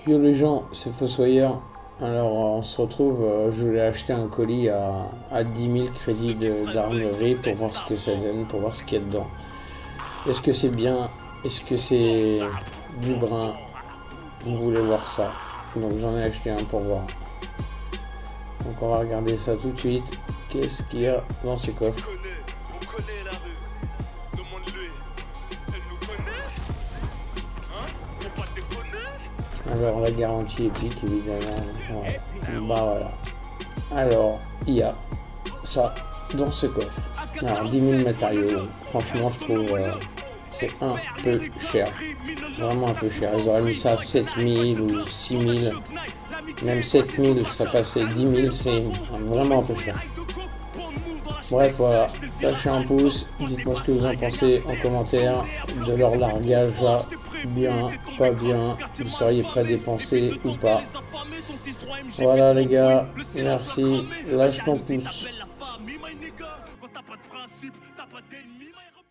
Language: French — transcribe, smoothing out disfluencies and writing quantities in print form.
Yo les gens, c'est Fossoyeur. Alors on se retrouve, je voulais acheter un colis à 10 000 crédits d'armurerie pour voir ce que ça donne, pour voir ce qu'il y a dedans. Est-ce que c'est bien? Est-ce que c'est du brin? On voulait voir ça. Donc j'en ai acheté un pour voir. Donc on va regarder ça tout de suite. Qu'est-ce qu'il y a dans ce coffre? Alors la garantie épique évidemment. Ouais. Bah voilà. Alors il y a ça dans ce coffre. Alors 10 000 matériaux. Franchement je trouve c'est un peu cher. Vraiment un peu cher. Ils auraient mis ça à 7 000 ou 6 000. Même 7 000 ça passait. 10 000 c'est vraiment un peu cher. Bref voilà. Lâchez un pouce. Dites-moi ce que vous en pensez en commentaire de leur largage là. Bien, pas bien, vous seriez prêt à dépenser ou pas. Voilà les gars, merci, lâche ton pouce.